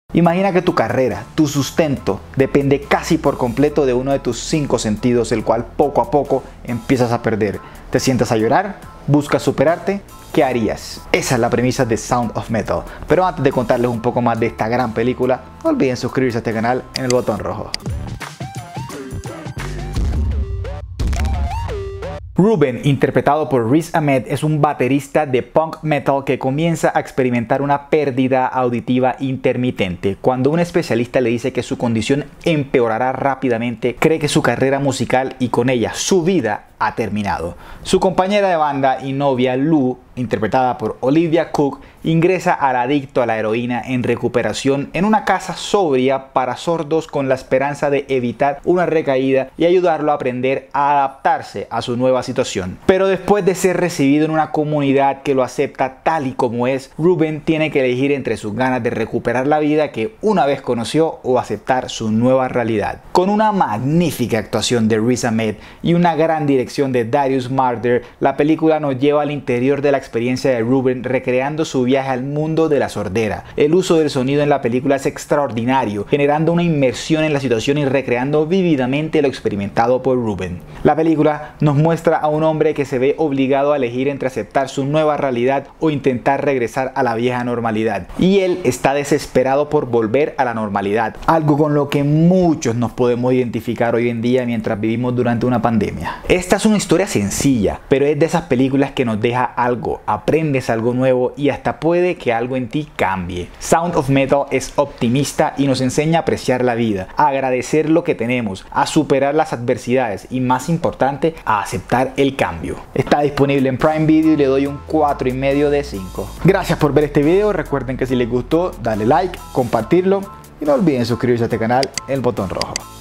Imagina que tu carrera, tu sustento, depende casi por completo de uno de tus 5 sentidos, el cual poco a poco empiezas a perder. ¿Te sientas a llorar? ¿Buscas superarte? ¿Qué harías? Esa es la premisa de Sound of Metal. Pero antes de contarles un poco más de esta gran película, no olviden suscribirse a este canal en el botón rojo. Ruben, interpretado por Riz Ahmed, es un baterista de punk metal que comienza a experimentar una pérdida auditiva intermitente. Cuando un especialista le dice que su condición empeorará rápidamente, cree que su carrera musical y con ella su vida ha terminado. Su compañera de banda y novia Lou, interpretada por Olivia Cooke, ingresa al adicto a la heroína en recuperación en una casa sobria para sordos con la esperanza de evitar una recaída y ayudarlo a aprender a adaptarse a su nueva situación. Pero después de ser recibido en una comunidad que lo acepta tal y como es, Ruben tiene que elegir entre sus ganas de recuperar la vida que una vez conoció o aceptar su nueva realidad. Con una magnífica actuación de Riz Ahmed y una gran dirección de Darius Marder, la película nos lleva al interior de la experiencia de Ruben recreando su viaje al mundo de la sordera. El uso del sonido en la película es extraordinario, generando una inmersión en la situación y recreando vívidamente lo experimentado por Ruben. La película nos muestra a un hombre que se ve obligado a elegir entre aceptar su nueva realidad o intentar regresar a la vieja normalidad. Y él está desesperado por volver a la normalidad, algo con lo que muchos nos podemos identificar hoy en día mientras vivimos durante una pandemia. Esta es una historia sencilla, pero es de esas películas que nos deja algo, aprendes algo nuevo y hasta puede que algo en ti cambie. Sound of Metal es optimista y nos enseña a apreciar la vida, a agradecer lo que tenemos, a superar las adversidades y, más importante, a aceptar el cambio. Está disponible en Prime Video y le doy un 4,5 de 5. Gracias por ver este video, recuerden que si les gustó, dale like, compartirlo y no olviden suscribirse a este canal, el botón rojo.